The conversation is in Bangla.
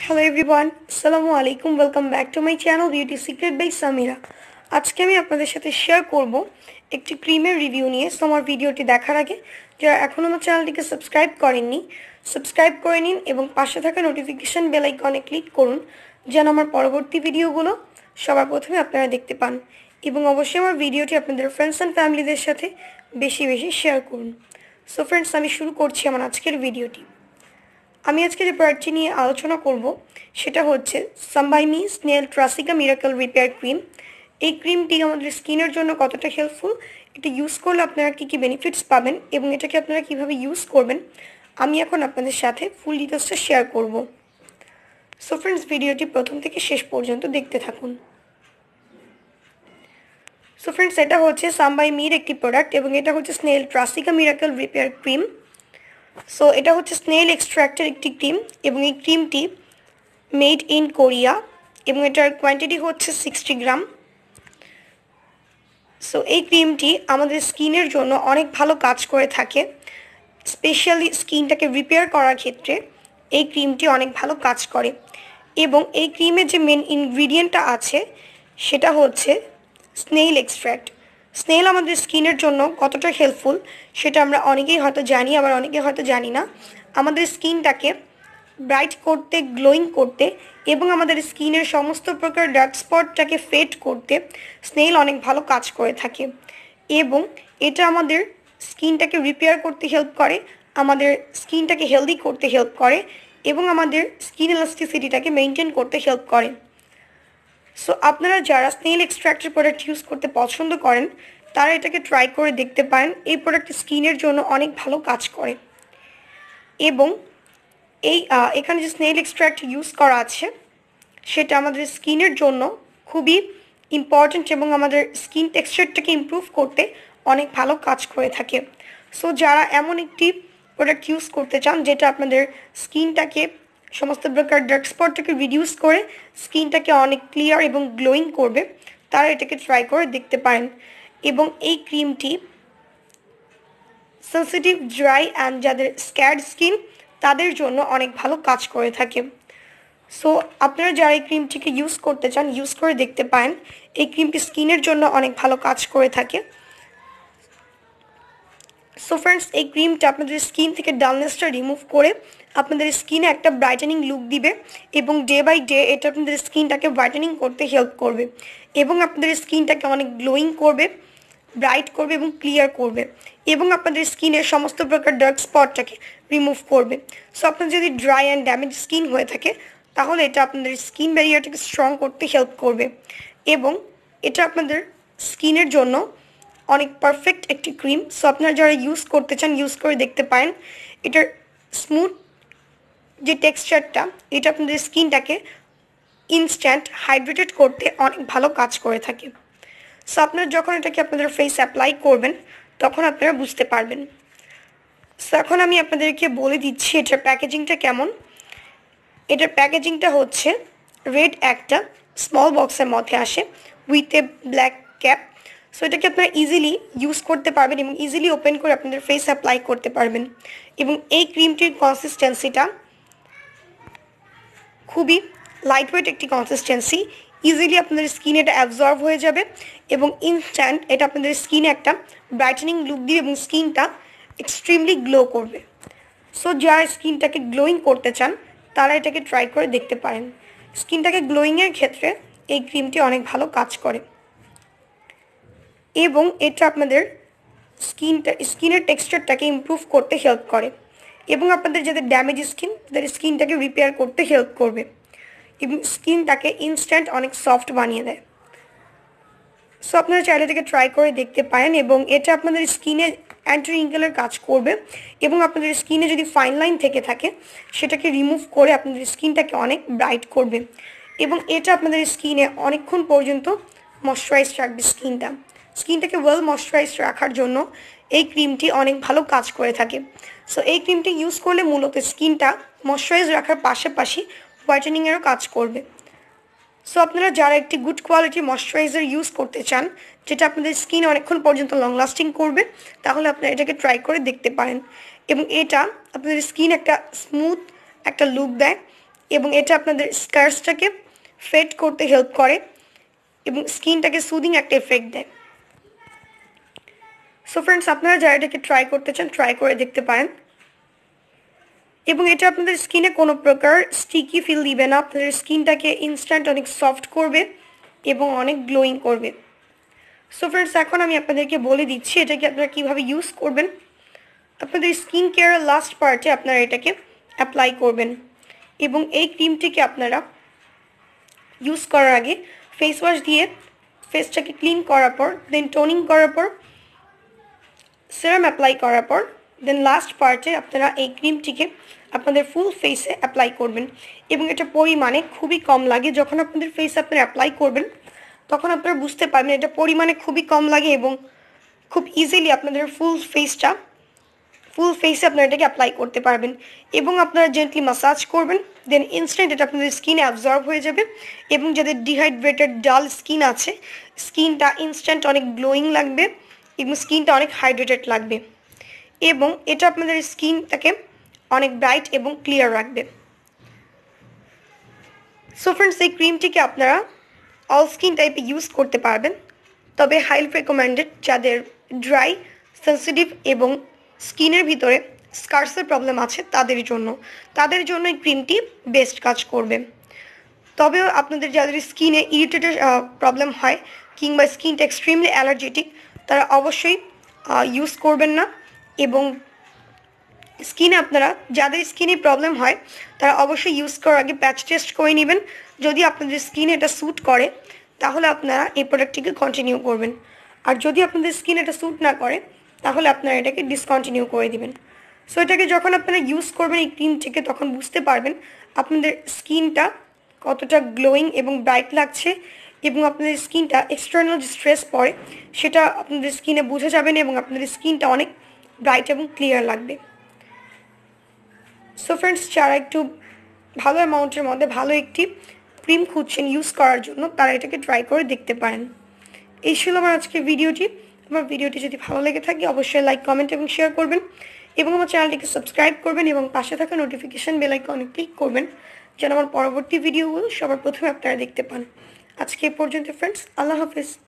Hello everyone, Assalamu alaikum. Welcome back to my channel Beauty Secret by Samira. আজকে আমি আপনাদের সাথে শেয়ার করব একটি ক্রিমের রিভিউ নিয়ে। সো আমার ভিডিওটি দেখার আগে যারা এখনো আমার চ্যানেলটিকে সাবস্ক্রাইব করেননি, সাবস্ক্রাইব করে নিন এবং পাশে থাকা নোটিফিকেশন বেল আইকনে ক্লিক করুন যেন আমার পরবর্তী ভিডিওগুলো সবার প্রথমে আপনারা দেখতে পান। এবং অবশ্যই আমার ভিডিওটি আপনাদের ফ্রেন্ডস অ্যান্ড ফ্যামিলিদের সাথে বেশি বেশি শেয়ার করুন। সো ফ্রেন্ডস, আমি শুরু করছি আমার আজকের ভিডিওটি। আমি আজকে যে প্রোডাক্টটি নিয়ে আলোচনা করব সেটা হচ্ছে Some By Mi snail truecica miracle repair cream. এই ক্রিমটি আমাদের স্কিনের জন্য কতটা হেল্পফুল, এটা ইউজ করলে আপনারা কী কী বেনিফিটস পাবেন এবং এটাকে আপনারা কীভাবে ইউজ করবেন, আমি এখন আপনাদের সাথে ফুল ডিটেলসটা শেয়ার করব। সো ফ্রেন্ডস, ভিডিওটি প্রথম থেকে শেষ পর্যন্ত দেখতে থাকুন। সো ফ্রেন্ডস, এটা হচ্ছে সামবাইমির একটি প্রোডাক্ট এবং এটা হচ্ছে snail truecica miracle repair cream. So এটা হচ্ছে স্নেল এক্সট্র্যাক্টের একটি ক্রিম এবং এই ক্রিমটি মেড ইন কোরিয়া এবং এটার কোয়ান্টিটি হচ্ছে 60 গ্রাম। সো এই ক্রিমটি আমাদের স্কিনের জন্য অনেক ভালো কাজ করে থাকে, স্পেশালি স্কিনটাকে রিপেয়ার করার ক্ষেত্রে এই ক্রিমটি অনেক ভালো কাজ করে। এবং এই ক্রিমের যে মেন ইনগ্রিডিয়েন্টটা আছে সেটা হচ্ছে স্নেল এক্সট্র্যাক্ট। স্নেল আমাদের স্কিনের জন্য কতটা হেল্পফুল সেটা আমরা অনেকেই হয়তো জানি, আবার অনেকে হয়তো জানি না। আমাদের স্কিনটাকে ব্রাইট করতে, গ্লোয়িং করতে এবং আমাদের স্কিনের সমস্ত প্রকার ডার্ক স্পটটাকে ফেড করতে স্নেল অনেক ভালো কাজ করে থাকে এবং এটা আমাদের স্কিনটাকে রিপেয়ার করতে হেল্প করে, আমাদের স্কিনটাকে হেলদি করতে হেল্প করে এবং আমাদের স্কিন ইলাস্টিসিটিটাকে মেনটেন করতে হেল্প করে। সো আপনারা যারা স্নেল এক্সট্র্যাক্টের প্রোডাক্ট ইউজ করতে পছন্দ করেন তারা এটাকে ট্রাই করে দেখতে পারেন। এই প্রোডাক্টটি স্কিনের জন্য অনেক ভালো কাজ করে এবং এখানে যে স্নেল এক্সট্র্যাক্ট ইউজ করা আছে সেটা আমাদের স্কিনের জন্য খুবই ইম্পর্ট্যান্ট এবং আমাদের স্কিন টেক্সচারটাকে ইমপ্রুভ করতে অনেক ভালো কাজ করে থাকে। সো যারা এমন একটি প্রোডাক্ট ইউজ করতে চান যেটা আপনাদের স্কিনটাকে সমস্ত প্রকার ডার্ক স্পটটাকে রিডিউস করে স্কিনটাকে অনেক ক্লিয়ার এবং গ্লোয়িং করবে, তারা এটাকে ট্রাই করে দেখতে পারেন। এবং এই ক্রিমটি সেন্সিটিভ, ড্রাই অ্যান্ড যাদের স্ক্যাড স্কিন তাদের জন্য অনেক ভালো কাজ করে থাকে। সো আপনারা যারা এই ক্রিমটিকে ইউজ করতে চান ইউজ করে দেখতে পারেন। এই ক্রিমটি স্কিনের জন্য অনেক ভালো কাজ করে থাকে। সো ফ্রেন্ডস, এই ক্রিমটা আপনাদের স্কিন থেকে ডালনেসটা রিমুভ করে আপনাদের স্কিনে একটা ব্রাইটেনিং লুক দিবে এবং ডে বাই ডে এটা আপনাদের স্কিনটাকে ব্রাইটেনিং করতে হেল্প করবে এবং আপনাদের স্কিনটাকে অনেক গ্লোয়িং করবে, ব্রাইট করবে এবং ক্লিয়ার করবে এবং আপনাদের স্কিনের সমস্ত প্রকার ডার্ক স্পটটাকে রিমুভ করবে। সো আপনার যদি ড্রাই অ্যান্ড ড্যামেজ স্কিন হয়ে থাকে তাহলে এটা আপনাদের স্কিন ব্যারিয়ারটাকে স্ট্রং করতে হেল্প করবে এবং এটা আপনাদের স্কিনের জন্য অনেক পারফেক্ট একটি ক্রিম। সো আপনারা যারা ইউজ করতে চান ইউজ করে দেখতে পারেন। এটার স্মুথ যে টেক্সচারটা এটা আপনাদের স্কিনটাকে ইনস্ট্যান্ট হাইড্রেটেড করতে অনেক ভালো কাজ করে থাকে। সো আপনারা যখন এটাকে আপনাদের ফেস অ্যাপ্লাই করবেন তখন আপনারা বুঝতে পারবেন। সো এখন আমি আপনাদেরকে বলে দিচ্ছি এটার প্যাকেজিংটা কেমন। এটার প্যাকেজিংটা হচ্ছে রেড একটা স্মল বক্সের মধ্যে আসে with a black cap. So এটাকে আপনারা ইজিলি ইউজ করতে পারবেন এবং ইজিলি ওপেন করে আপনাদের ফেস অ্যাপ্লাই করতে পারবেন। এবং এই ক্রিমটির কনসিস্টেন্সিটা খুবই লাইটওয়েট একটি কনসিস্টেন্সি, ইজিলি আপনাদের স্কিনে এটা অ্যাবজর্ব হয়ে যাবে এবং ইনস্ট্যান্ট এটা আপনাদের স্কিনে একটা ব্রাইটেনিং লুক দিবে এবং স্কিনটা এক্সট্রিমলি গ্লো করবে। সো যারা স্কিনটাকে গ্লোয়িং করতে চান তারা এটাকে ট্রাই করে দেখতে পারেন। স্কিনটাকে গ্লোয়িংয়ের ক্ষেত্রে এই ক্রিমটি অনেক ভালো কাজ করে এবং এটা আপনাদের স্কিনের টেক্সচারটাকে ইমপ্রুভ করতে হেল্প করে এবং আপনাদের যাদের ড্যামেজ স্কিন তাদের স্কিনটাকে রিপেয়ার করতে হেল্প করবে এবং স্কিনটাকে ইনস্ট্যান্ট অনেক সফট বানিয়ে দেয়। সো আপনারা চাইলে এটাকে ট্রাই করে দেখতে পারেন এবং এটা আপনাদের স্কিনে অ্যান্টি রিঙ্কেলের কাজ করবে এবং আপনাদের স্কিনে যদি ফাইন লাইন থেকে থাকে সেটাকে রিমুভ করে আপনাদের স্কিনটাকে অনেক ব্রাইট করবে এবং এটা আপনাদের স্কিনে অনেকক্ষণ পর্যন্ত ময়শ্চারাইজ রাখবে স্কিনটাকে ওয়েল ময়শ্চারাইজ রাখার জন্য এই ক্রিমটি অনেক ভালো কাজ করে থাকে। সো এই ক্রিমটি ইউজ করলে মূলত স্কিনটা ময়শ্চারাইজ রাখার পাশাপাশি হোয়াইটেনিংয়েরও কাজ করবে। সো আপনারা যারা একটি গুড কোয়ালিটি ময়শ্চারাইজার ইউজ করতে চান যেটা আপনাদের স্কিন অনেকক্ষণ পর্যন্ত লং লাস্টিং করবে তাহলে আপনারা এটাকে ট্রাই করে দেখতে পারেন এবং এটা আপনাদের স্কিন একটা স্মুথ একটা লুক দেয় এবং এটা আপনাদের স্কার্সটাকে ফেড করতে হেল্প করে এবং স্কিনটাকে সুদিং একটা এফেক্ট দেয়। সো ফ্রেন্ডস, আপনারা যারা এটাকে ট্রাই করতে চান ট্রাই করে দেখতে পারেন এবং এটা আপনাদের স্কিনে কোনো প্রকার স্টিকি ফিল দিবে না, আপনাদের স্কিনটাকে ইনস্ট্যান্ট অনেক সফট করবে এবং অনেক গ্লোয়িং করবে। সো ফ্রেন্ডস, এখন আমি আপনাদেরকে বলে দিচ্ছি এটাকে আপনারা কীভাবে ইউজ করবেন। আপনাদের স্কিন কেয়ারের লাস্ট পার্টে আপনারা এটাকে অ্যাপ্লাই করবেন এবং এই ক্রিমটিকে আপনারা ইউজ করার আগে ফেস ওয়াশ দিয়ে ফেসটাকে ক্লিন করার পর, দেন টোনিং করার পর, সেরাম অ্যাপ্লাই করার পর, দেন লাস্ট পার্টে আপনারা এই ক্রিমটিকে আপনাদের ফুল ফেসে অ্যাপ্লাই করবেন এবং এটা পরিমাণে খুবই কম লাগে। যখন আপনাদের ফেসে আপনারা অ্যাপ্লাই করবেন তখন আপনারা বুঝতে পারবেন এটা পরিমাণে খুবই কম লাগে এবং খুব ইজিলি আপনাদের ফুল ফেসে আপনারা এটাকে অ্যাপ্লাই করতে পারবেন এবং আপনারা জেন্টলি ম্যাসাজ করবেন, দেন ইনস্ট্যান্ট এটা আপনাদের স্কিনে অ্যাবজর্ব হয়ে যাবে এবং যাদের ডিহাইড্রেটেড ডাল স্কিন আছে স্কিনটা ইনস্ট্যান্ট অনেক গ্লোয়িং লাগবে এবং স্কিনটা অনেক হাইড্রেটেড লাগবে এবং এটা আপনাদের স্কিনটাকে অনেক ব্রাইট এবং ক্লিয়ার রাখবে। সো ফ্রেন্ডস, এই ক্রিমটিকে আপনারা অল স্কিন টাইপে ইউজ করতে পারবেন, তবে হাইলি রেকমেন্ডেড যাদের ড্রাই, সেন্সিটিভ এবং স্কিনের ভিতরে স্কার্সের প্রবলেম আছে তাদের জন্য এই ক্রিমটি বেস্ট কাজ করবে। তবেও আপনাদের যাদের স্কিনে ইরিটেটেড প্রবলেম হয় কিংবা স্কিনটা এক্সট্রিমলি অ্যালার্জেটিক তারা অবশ্যই ইউজ করবেন না এবং যাদের স্কিনে প্রবলেম হয় তারা অবশ্যই ইউজ করার আগে প্যাচ টেস্ট করে নেবেন। যদি আপনাদের স্কিনে এটা স্যুট করে তাহলে আপনারা এই প্রোডাক্টটিকে কন্টিনিউ করবেন, আর যদি আপনাদের স্কিন এটা স্যুট না করে তাহলে আপনারা এটাকে ডিসকন্টিনিউ করে দিবেন। সো এটাকে যখন আপনারা ইউজ করবেন এই ক্রিমটিকে তখন বুঝতে পারবেন আপনাদের স্কিনটা কতটা গ্লোয়িং এবং ব্রাইট লাগছে এবং আপনাদের স্কিনটা এক্সটার্নাল যে স্ট্রেস পড়ে সেটা আপনাদের স্কিনে বোঝা যাবে না এবং আপনাদের স্কিনটা অনেক ব্রাইট এবং ক্লিয়ার লাগবে। সো ফ্রেন্ডস, যারা একটু ভালো অ্যামাউন্টের মধ্যে ভালো একটি ক্রিম খুঁজছেন ইউজ করার জন্য তারা এটাকে ট্রাই করে দেখতে পারেন। এই ছিল আমার আজকের ভিডিওটি। আমার ভিডিওটি যদি ভালো লেগে থাকে অবশ্যই লাইক, কমেন্ট এবং শেয়ার করবেন এবং আমার চ্যানেলটিকে সাবস্ক্রাইব করবেন এবং পাশে থাকা নোটিফিকেশান বেল আইকনে ক্লিক করবেন যেন আমার পরবর্তী ভিডিওগুলো সবার প্রথমে আপনারা দেখতে পান। আজকে এই পর্যন্ত ফ্রেন্ডস, আল্লাহ হাফেজ।